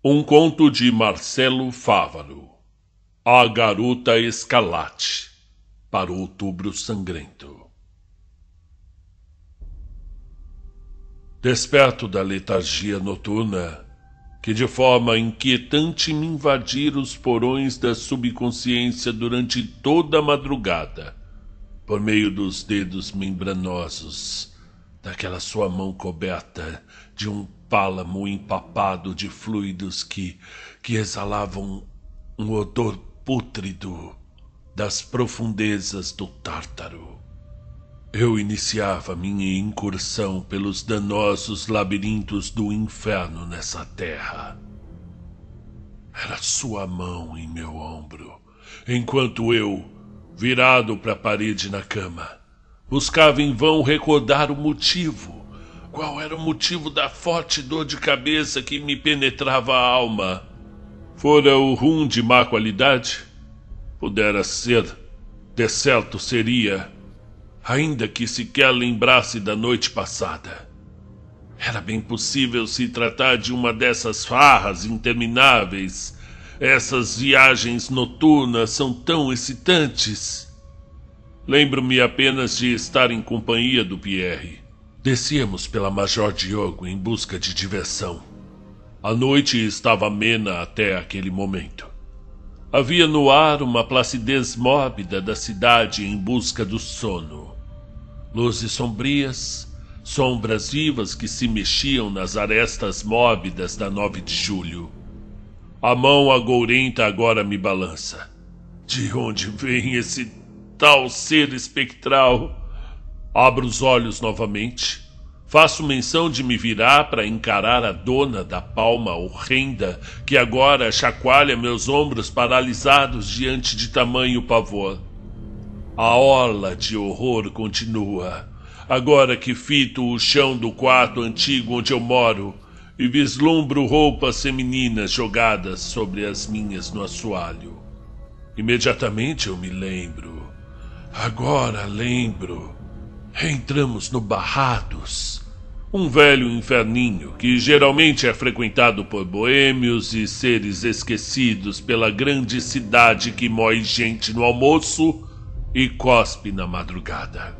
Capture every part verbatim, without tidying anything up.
Um conto de Marcelo Fávaro. A Garota Escarlate, para o Outubro Sangrento. Desperto da letargia noturna, que de forma inquietante me invadira os porões da subconsciência durante toda a madrugada, por meio dos dedos membranosos daquela sua mão coberta de um pálamo empapado de fluidos que, que exalavam um odor pútrido das profundezas do Tártaro. Eu iniciava minha incursão pelos danosos labirintos do inferno nessa terra. Era sua mão em meu ombro, enquanto eu, virado para a parede na cama, buscava em vão recordar o motivo. Qual era o motivo da forte dor de cabeça que me penetrava a alma? Fora o rum de má qualidade? Pudera ser, de certo seria, ainda que sequer lembrasse da noite passada. Era bem possível se tratar de uma dessas farras intermináveis. Essas viagens noturnas são tão excitantes. Lembro-me apenas de estar em companhia do Pierre. Descíamos pela Major Diogo em busca de diversão. A noite estava amena até aquele momento. Havia no ar uma placidez mórbida da cidade em busca do sono. Luzes sombrias, sombras vivas que se mexiam nas arestas mórbidas da nove de julho. A mão agourenta agora me balança. De onde vem esse tal ser espectral? Abro os olhos novamente. Faço menção de me virar para encarar a dona da palma horrenda que agora chacoalha meus ombros paralisados diante de tamanho pavor. A orla de horror continua, agora que fito o chão do quarto antigo onde eu moro e vislumbro roupas femininas jogadas sobre as minhas no assoalho. Imediatamente eu me lembro. Agora lembro. Entramos no Barrados, um velho inferninho que geralmente é frequentado por boêmios e seres esquecidos pela grande cidade que mói gente no almoço e cospe na madrugada.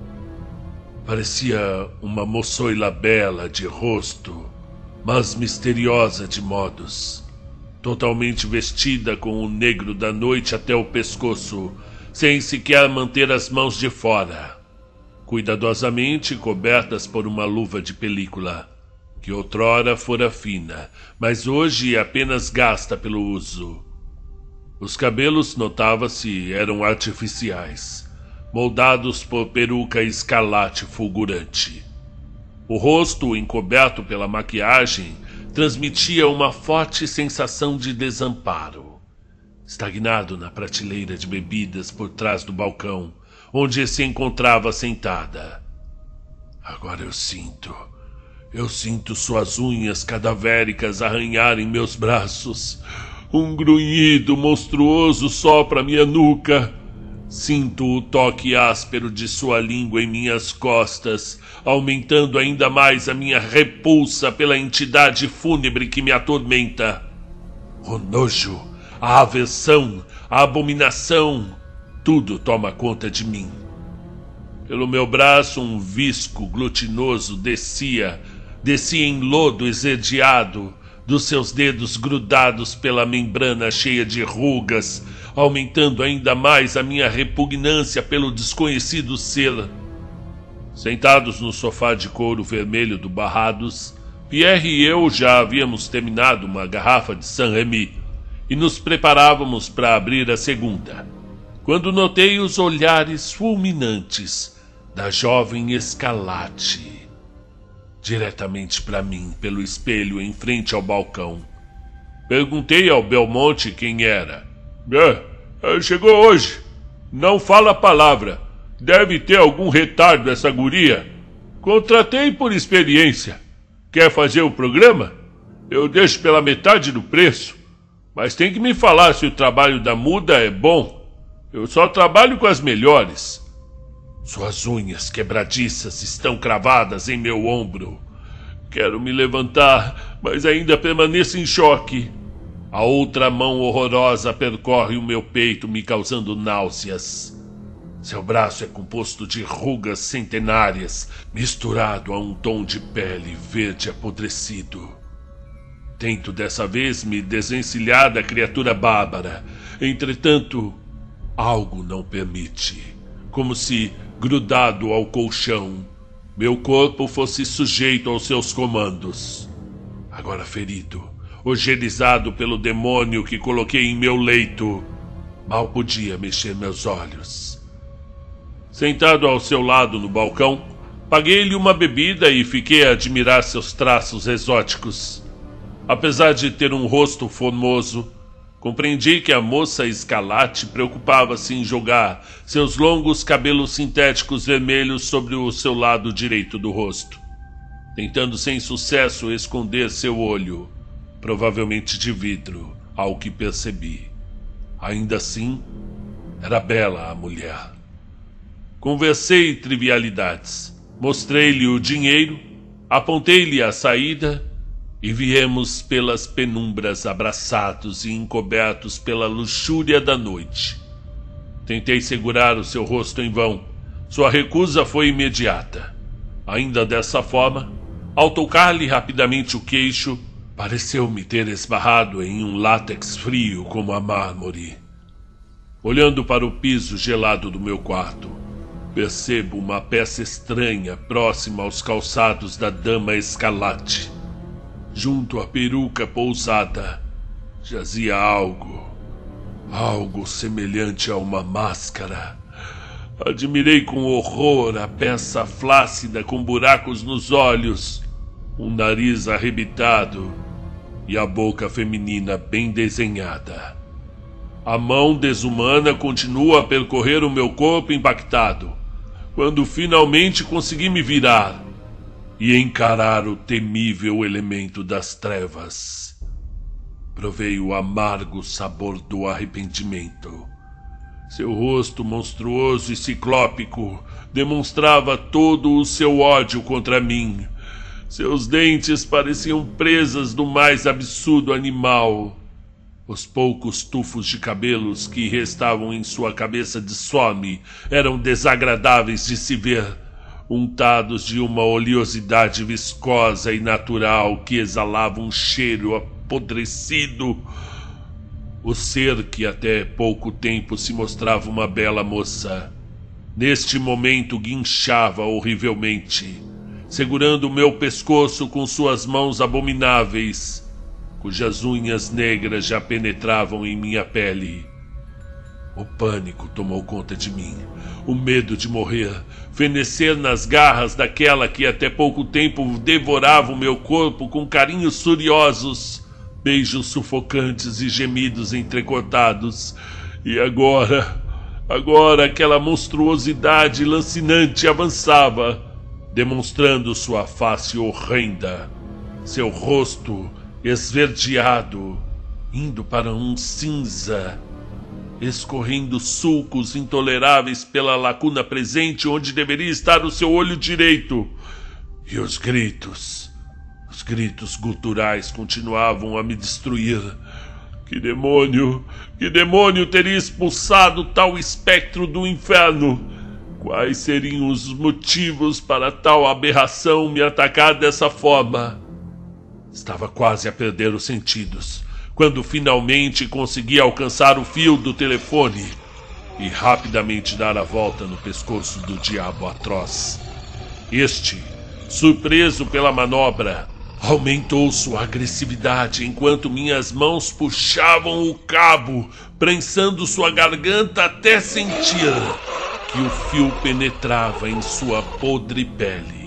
Parecia uma moçoila bela de rosto, mas misteriosa de modos, totalmente vestida com o negro da noite até o pescoço, sem sequer manter as mãos de fora, cuidadosamente cobertas por uma luva de película, que outrora fora fina, mas hoje apenas gasta pelo uso. Os cabelos, notava-se, eram artificiais, moldados por peruca escarlate fulgurante. O rosto, encoberto pela maquiagem, transmitia uma forte sensação de desamparo. Estagnado na prateleira de bebidas por trás do balcão, onde se encontrava sentada. Agora eu sinto, eu sinto suas unhas cadavéricas arranharem meus braços. Um grunhido monstruoso sopra minha nuca. Sinto o toque áspero de sua língua em minhas costas, aumentando ainda mais a minha repulsa pela entidade fúnebre que me atormenta. O nojo, a aversão, a abominação, tudo toma conta de mim. Pelo meu braço um visco glutinoso descia, descia em lodo esverdeado, dos seus dedos grudados pela membrana cheia de rugas, aumentando ainda mais a minha repugnância pelo desconhecido ser. Sentados no sofá de couro vermelho do Barrados, Pierre e eu já havíamos terminado uma garrafa de Saint-Remy e nos preparávamos para abrir a segunda, quando notei os olhares fulminantes da jovem Escarlate diretamente para mim pelo espelho em frente ao balcão. Perguntei ao Belmonte quem era. É, chegou hoje. Não fala a palavra. Deve ter algum retardo essa guria. Contratei por experiência. Quer fazer o programa? Eu deixo pela metade do preço. Mas tem que me falar se o trabalho da muda é bom. Eu só trabalho com as melhores. Suas unhas quebradiças estão cravadas em meu ombro. Quero me levantar, mas ainda permaneço em choque. A outra mão horrorosa percorre o meu peito, me causando náuseas. Seu braço é composto de rugas centenárias, misturado a um tom de pele verde apodrecido. Tento dessa vez me desvencilhar da criatura bárbara. Entretanto, algo não permite. Como se, grudado ao colchão, meu corpo fosse sujeito aos seus comandos. Agora ferido, ogerizado pelo demônio que coloquei em meu leito, mal podia mexer meus olhos. Sentado ao seu lado no balcão, paguei-lhe uma bebida e fiquei a admirar seus traços exóticos. Apesar de ter um rosto formoso, compreendi que a moça escarlate preocupava-se em jogar seus longos cabelos sintéticos vermelhos sobre o seu lado direito do rosto, tentando sem sucesso esconder seu olho, provavelmente de vidro, ao que percebi. Ainda assim, era bela a mulher. Conversei trivialidades, mostrei-lhe o dinheiro, apontei-lhe a saída e viemos pelas penumbras abraçados e encobertos pela luxúria da noite. Tentei segurar o seu rosto em vão. Sua recusa foi imediata. Ainda dessa forma, ao tocar-lhe rapidamente o queixo, pareceu-me ter esbarrado em um látex frio como a mármore. Olhando para o piso gelado do meu quarto, percebo uma peça estranha próxima aos calçados da dama escarlate. Junto à peruca pousada, jazia algo, algo semelhante a uma máscara. Admirei com horror a peça flácida com buracos nos olhos, um nariz arrebitado e a boca feminina bem desenhada. A mão desumana continua a percorrer o meu corpo impactado, quando finalmente consegui me virar e encarar o temível elemento das trevas. Provei o amargo sabor do arrependimento. Seu rosto monstruoso e ciclópico demonstrava todo o seu ódio contra mim. Seus dentes pareciam presas do mais absurdo animal. Os poucos tufos de cabelos que restavam em sua cabeça disforme eram desagradáveis de se ver, untados de uma oleosidade viscosa e natural que exalava um cheiro apodrecido. O ser que até pouco tempo se mostrava uma bela moça, neste momento guinchava horrivelmente, segurando o meu pescoço com suas mãos abomináveis, cujas unhas negras já penetravam em minha pele. O pânico tomou conta de mim, o medo de morrer, fenecer nas garras daquela que até pouco tempo devorava o meu corpo com carinhos furiosos, beijos sufocantes e gemidos entrecortados. E agora, agora aquela monstruosidade lancinante avançava, demonstrando sua face horrenda, seu rosto esverdeado, indo para um cinza, escorrendo sulcos intoleráveis pela lacuna presente onde deveria estar o seu olho direito. E os gritos, os gritos guturais continuavam a me destruir. Que demônio, que demônio teria expulsado tal espectro do inferno? Quais seriam os motivos para tal aberração me atacar dessa forma? Estava quase a perder os sentidos, quando finalmente consegui alcançar o fio do telefone e rapidamente dar a volta no pescoço do diabo atroz. Este, surpreso pela manobra, aumentou sua agressividade enquanto minhas mãos puxavam o cabo, prensando sua garganta até sentir que o fio penetrava em sua podre pele.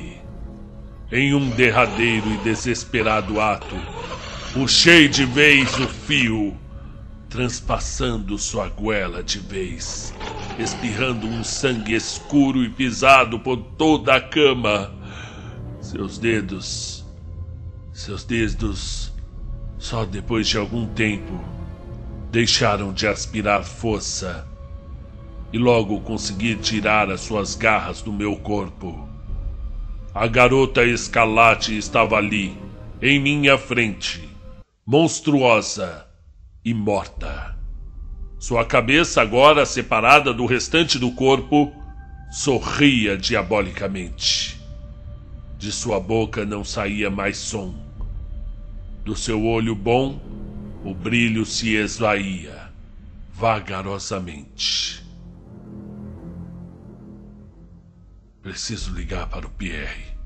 Em um derradeiro e desesperado ato, puxei de vez o fio, transpassando sua goela de vez, espirrando um sangue escuro e pisado por toda a cama. Seus dedos, seus dedos, só depois de algum tempo, deixaram de aspirar força e logo consegui tirar as suas garras do meu corpo. A garota escarlate estava ali, em minha frente, monstruosa e morta. Sua cabeça, agora separada do restante do corpo, sorria diabolicamente. De sua boca não saía mais som. Do seu olho bom, o brilho se esvaía, vagarosamente. Preciso ligar para o Pierre.